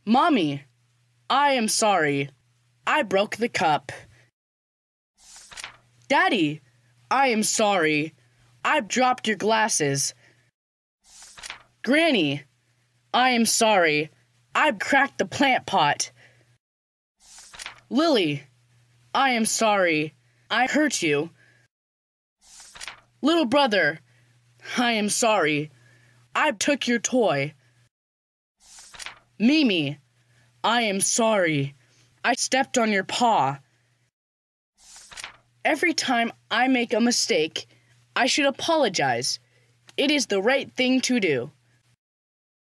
Mommy, I am sorry. I broke the cup. Daddy, I am sorry. I've dropped your glasses. Granny, I am sorry. I've cracked the plant pot. Lily, I am sorry. I hurt you. Little brother, I am sorry. I took your toy. Mimi, I am sorry. I stepped on your paw. Every time I make a mistake, I should apologize. It is the right thing to do.